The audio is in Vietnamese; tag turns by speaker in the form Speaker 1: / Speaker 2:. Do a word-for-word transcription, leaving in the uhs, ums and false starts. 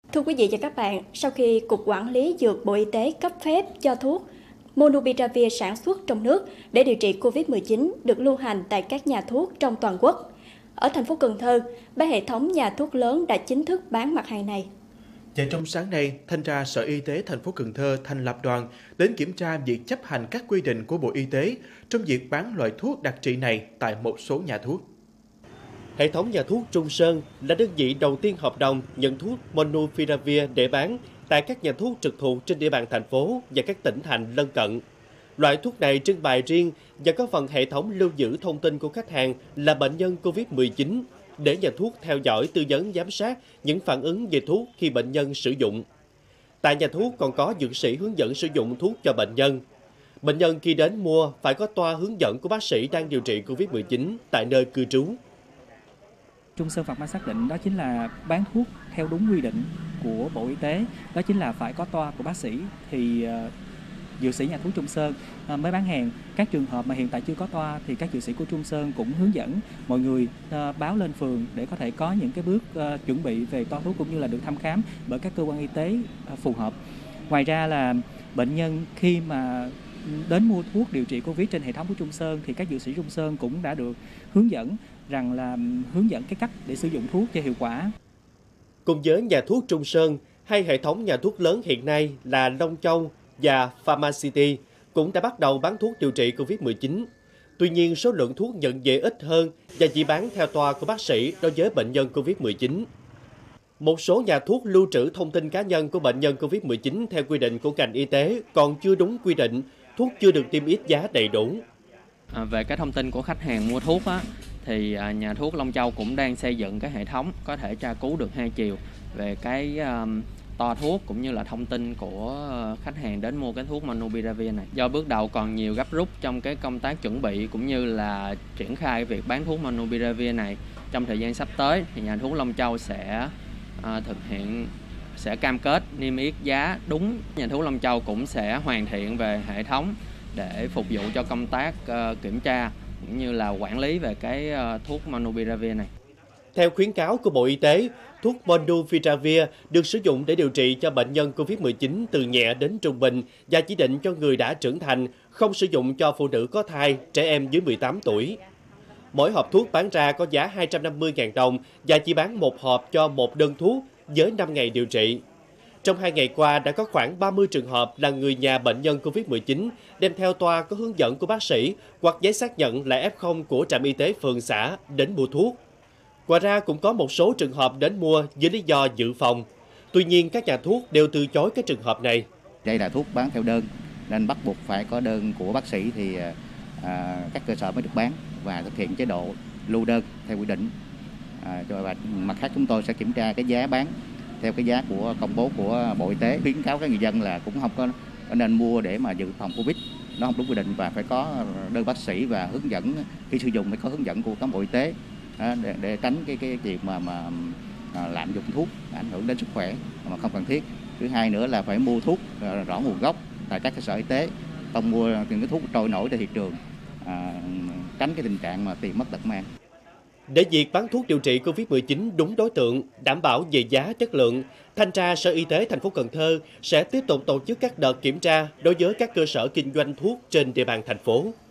Speaker 1: Thưa quý vị và các bạn, sau khi Cục Quản lý Dược Bộ Y tế cấp phép cho thuốc Monupiravir sản xuất trong nước để điều trị Covid mười chín được lưu hành tại các nhà thuốc trong toàn quốc, ở thành phố Cần Thơ, ba hệ thống nhà thuốc lớn đã chính thức bán mặt hàng này.
Speaker 2: Và trong sáng nay, Thanh tra Sở Y tế thành phố Cần Thơ thành lập đoàn đến kiểm tra việc chấp hành các quy định của Bộ Y tế trong việc bán loại thuốc đặc trị này tại một số nhà thuốc.
Speaker 3: Hệ thống nhà thuốc Trung Sơn là đơn vị đầu tiên hợp đồng nhận thuốc Monupiravir để bán tại các nhà thuốc trực thuộc trên địa bàn thành phố và các tỉnh thành lân cận. Loại thuốc này trưng bày riêng và có phần hệ thống lưu giữ thông tin của khách hàng là bệnh nhân Covid mười chín để nhà thuốc theo dõi, tư vấn, giám sát những phản ứng về thuốc khi bệnh nhân sử dụng. Tại nhà thuốc còn có dược sĩ hướng dẫn sử dụng thuốc cho bệnh nhân. Bệnh nhân khi đến mua phải có toa hướng dẫn của bác sĩ đang điều trị Covid mười chín tại nơi cư trú.
Speaker 4: Trung Sơn Pharma xác định đó chính là bán thuốc theo đúng quy định của Bộ Y tế, đó chính là phải có toa của bác sĩ thì uh, dược sĩ nhà thuốc Trung Sơn uh, mới bán hàng. Các trường hợp mà hiện tại chưa có toa thì các dược sĩ của Trung Sơn cũng hướng dẫn mọi người uh, báo lên phường để có thể có những cái bước uh, chuẩn bị về toa thuốc cũng như là được thăm khám bởi các cơ quan y tế uh, phù hợp. Ngoài ra là bệnh nhân khi mà đến mua thuốc điều trị Covid trên hệ thống của Trung Sơn thì các dược sĩ Trung Sơn cũng đã được hướng dẫn rằng là hướng dẫn cái cách để sử dụng thuốc cho hiệu quả.
Speaker 3: Cùng với nhà thuốc Trung Sơn, hai hệ thống nhà thuốc lớn hiện nay là Long Châu và Pharmacity cũng đã bắt đầu bán thuốc điều trị Covid mười chín. Tuy nhiên, số lượng thuốc nhận về ít hơn và chỉ bán theo toa của bác sĩ đối với bệnh nhân Covid mười chín. Một số nhà thuốc lưu trữ thông tin cá nhân của bệnh nhân Covid mười chín theo quy định của ngành y tế còn chưa đúng quy định, thuốc chưa được niêm yết giá đầy đủ.
Speaker 5: À, về cái thông tin của khách hàng mua thuốc á, thì à, nhà thuốc Long Châu cũng đang xây dựng cái hệ thống có thể tra cứu được hai chiều về cái um, toa thuốc cũng như là thông tin của khách hàng đến mua cái thuốc Monupiravir này. Do bước đầu còn nhiều gấp rút trong cái công tác chuẩn bị cũng như là triển khai việc bán thuốc Monupiravir này, trong thời gian sắp tới thì nhà thuốc Long Châu sẽ à, thực hiện sẽ cam kết niêm yết giá đúng. Nhà thuốc Long Châu cũng sẽ hoàn thiện về hệ thống để phục vụ cho công tác uh, kiểm tra cũng như là quản lý về cái uh, thuốc Monupiravir này.
Speaker 3: Theo khuyến cáo của Bộ Y tế, thuốc Monupiravir được sử dụng để điều trị cho bệnh nhân Covid mười chín từ nhẹ đến trung bình và chỉ định cho người đã trưởng thành, không sử dụng cho phụ nữ có thai, trẻ em dưới mười tám tuổi. Mỗi hộp thuốc bán ra có giá hai trăm năm mươi nghìn đồng và chỉ bán một hộp cho một đơn thuốc với năm ngày điều trị. Trong hai ngày qua đã có khoảng ba mươi trường hợp là người nhà bệnh nhân Covid mười chín đem theo toa có hướng dẫn của bác sĩ hoặc giấy xác nhận là ép không của trạm y tế phường xã đến mua thuốc. Ngoài ra cũng có một số trường hợp đến mua với lý do dự phòng. Tuy nhiên các nhà thuốc đều từ chối các trường hợp này.
Speaker 6: Đây là thuốc bán theo đơn nên bắt buộc phải có đơn của bác sĩ thì à, các cơ sở mới được bán và thực hiện chế độ lưu đơn theo quy định. À, và mặt khác chúng tôi sẽ kiểm tra cái giá bán theo cái giá của công bố của Bộ Y tế, khuyến cáo các người dân là cũng không có nên mua để mà dự phòng Covid, nó không đúng quy định và phải có đơn bác sĩ và hướng dẫn khi sử dụng phải có hướng dẫn của cán bộ y tế để, để tránh cái cái chuyện mà mà lạm dụng thuốc ảnh hưởng đến sức khỏe mà không cần thiết. Thứ hai nữa là phải mua thuốc rõ nguồn gốc tại các cơ sở y tế, không mua những cái thuốc trôi nổi trên thị trường, à, tránh cái tình trạng mà tiền mất tật mang.
Speaker 3: Để việc bán thuốc điều trị Covid mười chín đúng đối tượng, đảm bảo về giá chất lượng, Thanh tra Sở Y tế thành phố Cần Thơ sẽ tiếp tục tổ chức các đợt kiểm tra đối với các cơ sở kinh doanh thuốc trên địa bàn thành phố.